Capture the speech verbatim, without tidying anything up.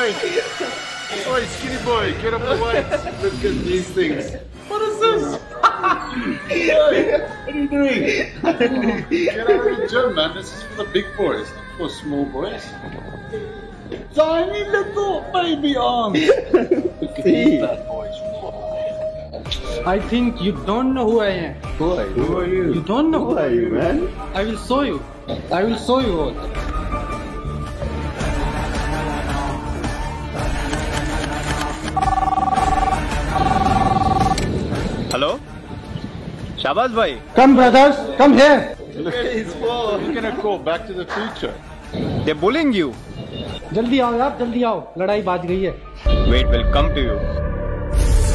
Oi! Oi, skinny boy, get up the weights. Look at these things. What is this? Hey, what are you doing? Get out of the gym, man. This is for the big boys, not for small boys. Tiny little baby arms. Look at these bad boys. I think you don't know who I am. Who are you? Who are you? You don't know Who are you, man? I will show you. I will show you all. Hello? Shabazz bhai. Come brothers, come here. Look at his ball. You're gonna call Back to the Future. They're bullying you. जल्दी आओ यार, जल्दी आओ. लड़ाई बाज गई है. Wait, will come to you.